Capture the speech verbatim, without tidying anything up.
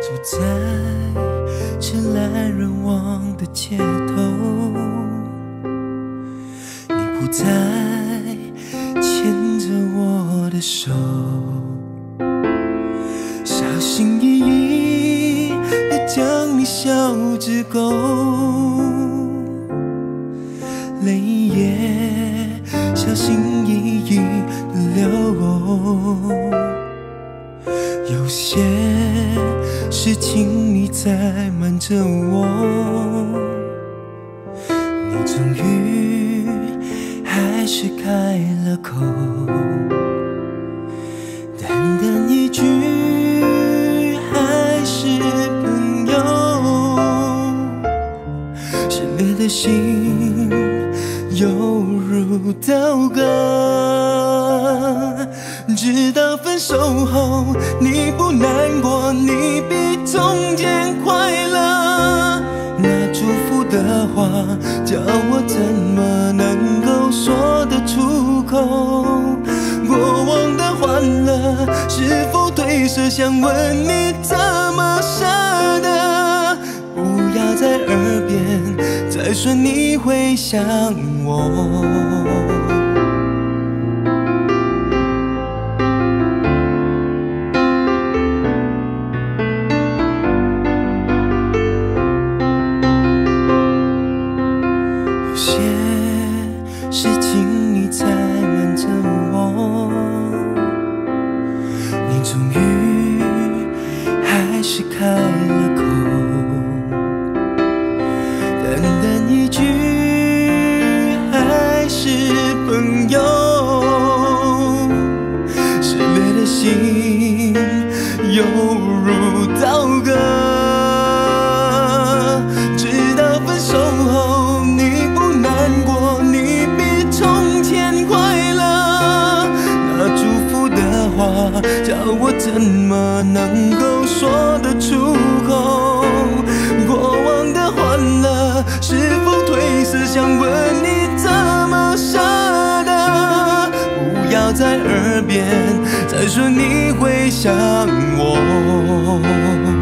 走在这来人往的街头，你不再牵着我的手，小心翼翼地将你小指勾，泪也小心翼翼地流。有些事情你在瞒着我，你终于还是开了口，淡淡一句还是朋友，撕裂的心犹如刀割，直到分手后你不难过，你比从前快乐。那祝福的话叫我怎么能够说得出口？过往的欢乐是否褪色？想问你怎么舍得？不要在耳边再说你会想我。事情你在瞒着我，你终于还是开了口，淡淡一句还是朋友，撕裂的心犹如刀割，直到分手后你不难过，你叫我怎么能够说得出口？过往的欢乐是否褪色？想问你怎么舍得？不要在耳边再说你会想我。